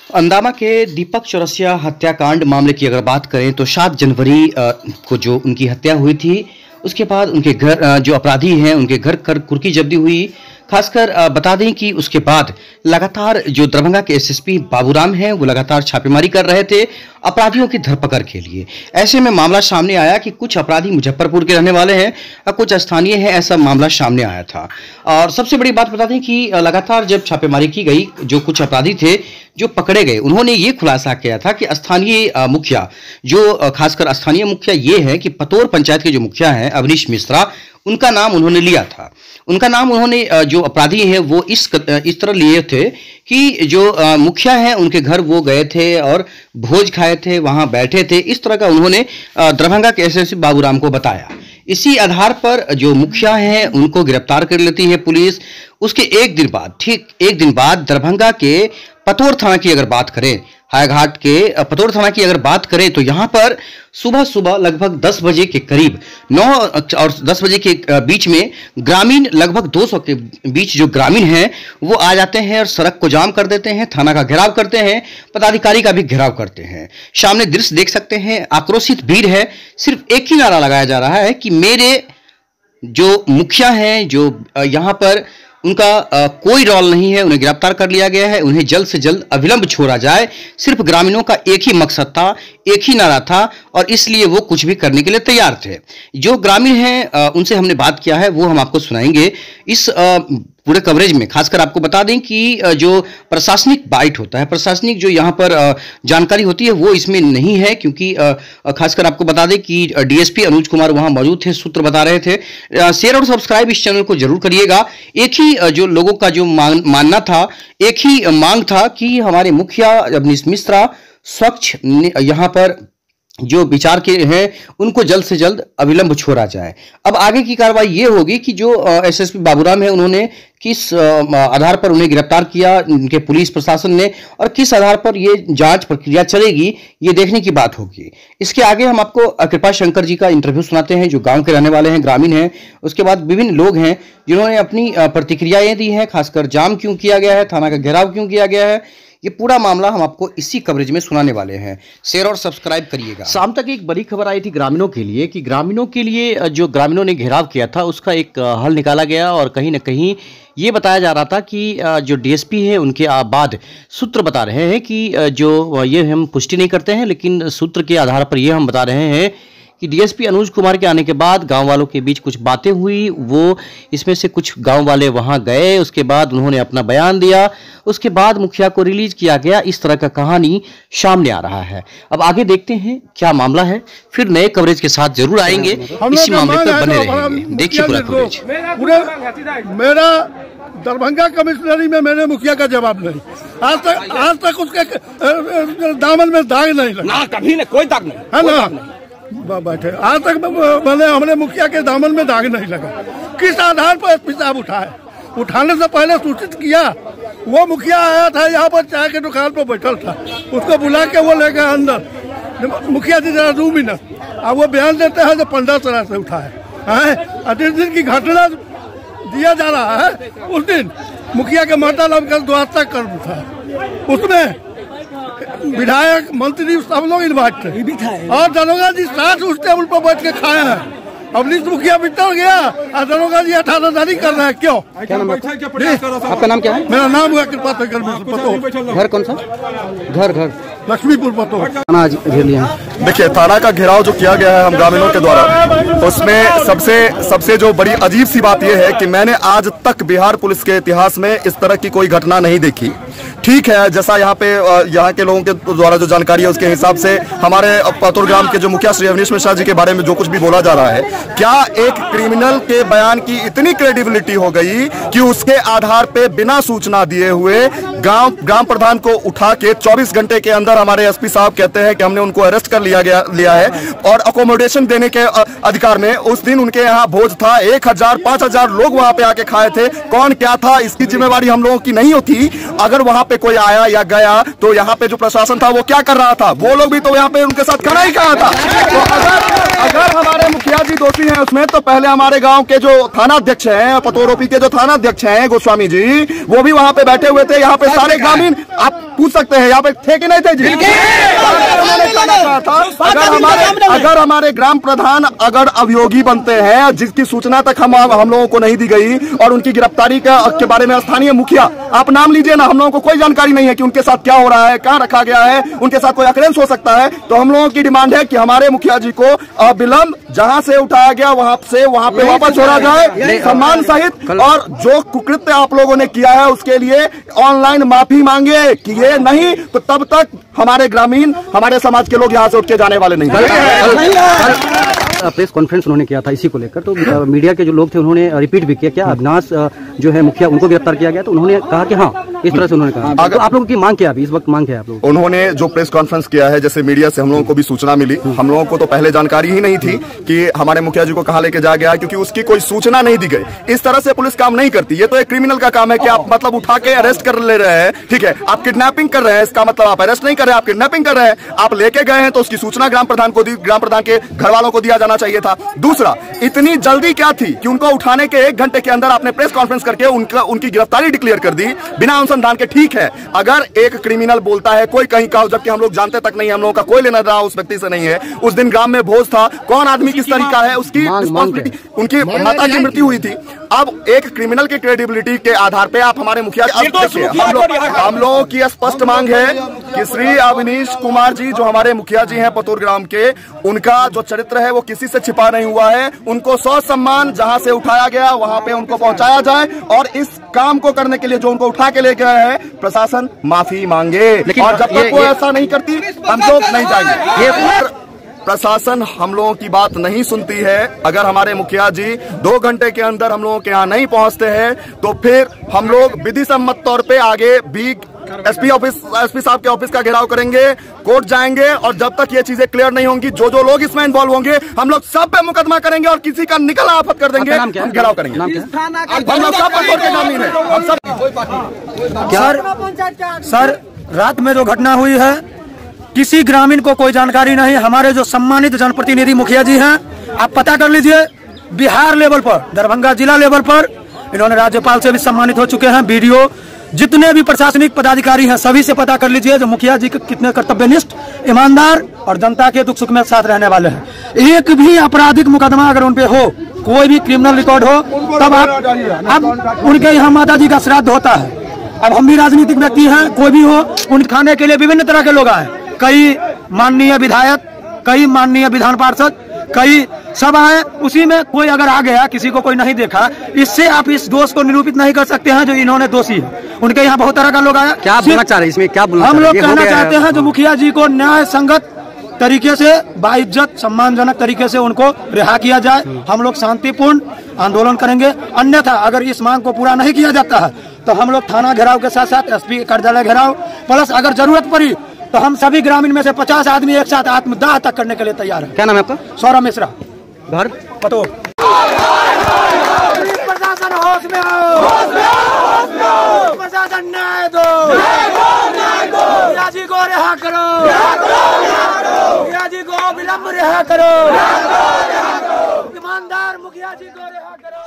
अंदामा के दीपक चौरसिया हत्याकांड मामले की अगर बात करें तो 7 जनवरी को जो उनकी हत्या हुई थी, उसके बाद उनके घर जो अपराधी हैं उनके घर कुर्की जब्ती हुई। खासकर बता दें कि उसके बाद लगातार जो दरभंगा के एसएसपी बाबूराम हैं वो लगातार छापेमारी कर रहे थे अपराधियों की धरपकड़ के लिए। ऐसे में मामला सामने आया कि कुछ अपराधी मुजफ्फरपुर के रहने वाले हैं और कुछ स्थानीय हैं, ऐसा मामला सामने आया था। और सबसे बड़ी बात बता दें कि लगातार जब छापेमारी की गई, जो कुछ अपराधी थे जो पकड़े गए, उन्होंने ये खुलासा किया था कि स्थानीय मुखिया, जो खासकर स्थानीय मुखिया ये है कि पतोर पंचायत के जो मुखिया हैं अवनीश मिश्रा, उनका नाम उन्होंने लिया था। उनका नाम उन्होंने जो अपराधी हैं वो इस तरह लिए थे कि जो मुखिया हैं उनके घर वो गए थे और भोज खाए थे, वहां बैठे थे, इस तरह का उन्होंने दरभंगा के एसएसपी बाबूराम को बताया। इसी आधार पर जो मुखिया हैं उनको गिरफ्तार कर लेती है पुलिस। उसके ठीक एक दिन बाद दरभंगा के पतोर थाना की अगर बात करें, हायाघाट के पतोर थाना की अगर बात करें तो यहाँ पर सुबह लगभग 10 बजे के करीब 9 और 10 बजे के बीच में ग्रामीण लगभग 200 के बीच जो ग्रामीण हैं वो आ जाते हैं और सड़क को जाम कर देते हैं, थाना का घेराव करते हैं, पदाधिकारी का भी घेराव करते हैं। सामने दृश्य देख सकते हैं, आक्रोशित भीड़ है। सिर्फ एक ही नारा लगाया जा रहा है कि मेरे जो मुखिया हैं, जो यहाँ पर उनका कोई रोल नहीं है, उन्हें गिरफ्तार कर लिया गया है, उन्हें जल्द से जल्द अविलंब छोड़ा जाए। सिर्फ ग्रामीणों का एक ही मकसद था, एक ही नारा था और इसलिए वो कुछ भी करने के लिए तैयार थे। जो ग्रामीण हैं उनसे हमने बात किया है, वो हम आपको सुनाएंगे इस पूरे कवरेज में। खासकर आपको बता दें कि जो प्रशासनिक बाइट होता है, प्रशासनिक जो यहाँ पर जानकारी होती है वो इसमें नहीं है, क्योंकि खासकर आपको बता दें कि डीएसपी अनुज कुमार वहाँ मौजूद थे, सूत्र बता रहे थे। शेयर और सब्सक्राइब इस चैनल को जरूर करिएगा। एक ही जो लोगों का जो मानना था, एक ही मांग था कि हमारे मुखिया अवनीश मिश्रा स्वच्छ यहाँ पर जो विचार के हैं उनको जल्द से जल्द अविलंब छोड़ा जाए। अब आगे की कार्रवाई ये होगी कि जो एसएसपी बाबूराम है उन्होंने किस आधार पर उन्हें गिरफ्तार किया उनके पुलिस प्रशासन ने, और किस आधार पर ये जांच प्रक्रिया चलेगी, ये देखने की बात होगी। इसके आगे हम आपको कृपा शंकर जी का इंटरव्यू सुनाते हैं, जो गांव के रहने वाले हैं, ग्रामीण हैं। उसके बाद विभिन्न लोग हैं जिन्होंने अपनी प्रतिक्रियाएं दी हैं, खासकर जाम क्यों किया गया है, थाना का घेराव क्यों किया गया है, ये पूरा मामला हम आपको इसी कवरेज में सुनाने वाले हैं। शेयर और सब्सक्राइब करिएगा। शाम तक एक बड़ी खबर आई थी ग्रामीणों के लिए कि ग्रामीणों के लिए जो ग्रामीणों ने घेराव किया था उसका एक हल निकाला गया, और कहीं ना कहीं ये बताया जा रहा था कि जो डीएसपी है उनके बाद सूत्र बता रहे हैं कि जो ये हम पुष्टि नहीं करते हैं, लेकिन सूत्र के आधार पर ये हम बता रहे हैं कि डीएसपी अनुज कुमार के आने के बाद गांव वालों के बीच कुछ बातें हुई। वो इसमें से कुछ गांव वाले वहां गए, उसके बाद उन्होंने अपना बयान दिया, उसके बाद मुखिया को रिलीज किया गया। इस तरह का कहानी सामने आ रहा है। अब आगे देखते हैं क्या मामला है, फिर नए कवरेज के साथ जरूर आएंगे, इसी मामले पर बने रहेंगे। देखिए पूरा कवरेज। मेरा दरभंगा कमिश्नरी में मैंने मुखिया का जवाब नहीं, आज तक उसके दामन में दाग नहीं लगा ना, कभी नहीं, कोई दाग नहीं है ना बैठे। आज तक मैंने हमने मुखिया के दामन में दाग नहीं लगा। किस आधार पर एसपी साहब उठाने से पहले सूचित किया। वो मुखिया आया था यहाँ पर, चाय के दुकान पर बैठल था, उसको बुला के वो ले गए अंदर। मुखिया जी जरा 2 मिनट, अब वो बयान देते हैं जो 15 तरह से उठा है। जिस दिन की घटना दिया जा रहा है उस दिन मुखिया के माता नाम का द्वारता कर्म था, उसमें विधायक मंत्री सब लोग इन्वाइट थे और दरोगा जी साथ उस टेबल पर बैठ के खाए हैं। अवनीश मुखिया बितर गया और दरोगा जी 18 कर रहे हैं। क्यों? आपका नाम क्या है? मेरा नाम हुआ कृपा शंकर। घर कौन सा? घर लक्ष्मीपुर पतोर। देखिए, थाना का घेराव जो किया गया है हम ग्रामीणों के द्वारा, उसमें सबसे जो बड़ी अजीब सी बात यह है कि मैंने आज तक बिहार पुलिस के इतिहास में इस तरह की कोई घटना नहीं देखी। ठीक है, जैसा यहाँ के लोगों के द्वारा जो जानकारी है उसके हिसाब से हमारे पतोर ग्राम के जो मुखिया श्री अवनीश मिश्रा जी के बारे में जो कुछ भी बोला जा रहा है, क्या एक क्रिमिनल के बयान की इतनी क्रेडिबिलिटी हो गई कि उसके आधार पे बिना सूचना दिए हुए ग्राम प्रधान को उठा के 24 घंटे के अंदर हमारे एसपी साहब कहते हैं कि हमने उनको अरेस्ट कर लिया है और अकोमोडेशन देने के अधिकार में। उस दिन उनके यहाँ भोज था, 1000-5000 लोग वहां पे आके खाए थे। कौन क्या था इसकी जिम्मेवारी हम लोगों की नहीं होती। अगर वहां पे कोई आया या गया तो यहाँ पे जो प्रशासन था वो क्या कर रहा था? वो लोग भी तो यहाँ पे उनके साथ खाना ही खाया था। तो अगर हमारे मुखिया जी दोषी हैं उसमें, तो पहले हमारे गांव के जो थाना अध्यक्ष हैं, पतोर ओपी के जो थाना अध्यक्ष हैं गोस्वामी जी, वो भी वहां पे बैठे हुए थे, यहाँ पे पे सारे ग्रामीण आप पूछ सकते हैं यहाँ पे थे कि नहीं थे जी? अगर हमारे ग्राम प्रधान अगर अभियोगी बनते हैं जिसकी सूचना तक हम लोगों को नहीं दी गई और उनकी गिरफ्तारी के बारे में स्थानीय मुखिया, आप नाम लीजिए ना, हम लोगों को कोई जानकारी नहीं है कि उनके साथ क्या हो रहा है, कहाँ रखा गया है, उनके साथ कोई अक्रेंस हो सकता है। तो हम लोगों की डिमांड है कि हमारे मुखिया जी को अविलंब जहां से उठाया गया वहां पे वापस छोड़ा जाए सम्मान सहित, और जो कुकृत्य आप लोगों ने किया है उसके लिए ऑनलाइन माफी मांगे कि ये नहीं तो तब तक हमारे ग्रामीण, हमारे समाज के लोग यहाँ से उठ के जाने वाले नहीं। प्रेस कॉन्फ्रेंस उन्होंने किया था इसी को लेकर, तो मीडिया के जो लोग थे उन्होंने रिपीट भी किया, क्या अविनाश जो है मुखिया उनको गिरफ्तार किया गया, तो उन्होंने कहा कि हाँ, इस तरह से उन्होंने कहा। तो आप लोगों की मांग क्या है इस वक्त, मांग क्या है आप लोग? उन्होंने जो प्रेस कॉन्फ्रेंस किया है, जैसे मीडिया से हम लोगों को भी सूचना मिली, हम लोगों को तो पहले जानकारी ही नहीं थी कि हमारे मुखिया जी को कहाँ लेके जाया गया है, क्योंकि उसकी कोई सूचना नहीं दी गई। इस तरह से पुलिस काम नहीं करती, ये तो एक क्रिमिनल का काम है कि आप मतलब उठा के अरेस्ट कर ले रहे हैं, ठीक है, आप किडनैपिंग कर रहे हैं, इसका मतलब आप अरेस्ट नहीं कर रहे हैं, आप किडनैपिंग कर रहे हैं। आप लेके गए हैं तो उसकी सूचना ग्राम प्रधान के घर वालों को दिया जाना चाहिए था। दूसरा, इतनी जल्दी क्या थी कि उनको उठाने के 1 घंटे के अंदर आपने प्रेस कॉन्फ्रेंस करके उनकी गिरफ्तारी डिक्लेयर कर दी बिना अनुसंधान के। ठीक है, अगर एक क्रिमिनल बोलता है कोई कहीं का, जबकि हम लोग जानते तक नहीं, हम लोगों का कोई लेना देना उस व्यक्ति से नहीं है। उस दिन ग्राम में भोज था, कौन आदमी किस तरीका है, उसकी रिस्पॉन्सिबिलिटी, उनकी माता की मृत्यु हुई थी। अब एक क्रिमिनल की क्रेडिबिलिटी के आधार पे आप हमारे मुखिया, हम लोगों की स्पष्ट मांग है कि श्री अवनीश कुमार जी जो हमारे मुखिया जी हैं पतूर ग्राम के, उनका जो चरित्र है वो किसी से छिपा नहीं हुआ है। उनको सम्मान जहां से उठाया गया वहां पे उनको पहुंचाया जाए, और इस काम को करने के लिए जो उनको उठा के ले गया है प्रशासन माफी मांगे, और जब तक वो ऐसा नहीं करती हम लोग नहीं जाएंगे। प्रशासन हम लोगों की बात नहीं सुनती है, अगर हमारे मुखिया जी 2 घंटे के अंदर हम लोगों के यहाँ नहीं पहुंचते हैं तो फिर हम लोग विधि सम्मत तौर पे आगे भी एसपी साहब के ऑफिस का घेराव करेंगे, कोर्ट जाएंगे, और जब तक ये चीजें क्लियर नहीं होंगी, जो लोग इसमें इन्वॉल्व होंगे, हम लोग सब पे मुकदमा करेंगे और किसी का निकल आफत कर देंगे, हम घेराव करेंगे। हम लोग सब पतोर के ग्रामीण हैं, हम सब। सर, रात में जो घटना हुई है किसी ग्रामीण को कोई जानकारी नहीं। हमारे जो सम्मानित जनप्रतिनिधि मुखिया जी हैं, आप पता कर लीजिए, बिहार लेवल पर, दरभंगा जिला लेवल पर इन्होंने राज्यपाल से भी सम्मानित हो चुके हैं। वीडियो जितने भी प्रशासनिक पदाधिकारी हैं सभी से पता कर लीजिए जो मुखिया जी कितने कर्तव्यनिष्ठ, ईमानदार और जनता के दुख सुख में साथ रहने वाले हैं। एक भी आपराधिक मुकदमा अगर उन पे हो, कोई भी क्रिमिनल रिकॉर्ड हो, तब अब उनके यहाँ माता जी का श्राद्ध होता है। अब हम भी राजनीतिक व्यक्ति हैं, कोई भी हो, उन खाने के लिए विभिन्न तरह के लोग आए, कई माननीय विधायक, कई माननीय विधान पार्षद, कई सब आए, उसी में कोई अगर आ गया, किसी को कोई नहीं देखा, इससे आप इस दोष को निरूपित नहीं कर सकते हैं जो इन्होंने दोषी है। उनके यहाँ बहुत तरह का लोग आया। क्या बोलना चाह रहे हैं इसमें, क्या बोलना हम लोग कहना चाहते हैं जो मुखिया जी को न्याय संगत तरीके से, बाइज्जत, सम्मानजनक तरीके से उनको रिहा किया जाए। हम लोग शांतिपूर्ण आंदोलन करेंगे, अन्यथा अगर इस मांग को पूरा नहीं किया जाता है तो हम लोग थाना घेराव के साथ साथ एसपी कार्यालय घेराव, प्लस अगर जरूरत पड़ी तो हम सभी ग्रामीण में से 50 आदमी एक साथ आत्मदाह तक करने के लिए तैयार है। क्या नाम है आपका? सौरभ मिश्रा, घर पतोर। प्रशासन होश में आओ, प्रशासन न्याय दो, मुखिया जी को रिहा करो, मुखिया जी को विलंब रिहा करो, ईमानदार मुखिया जी को रिहा करो।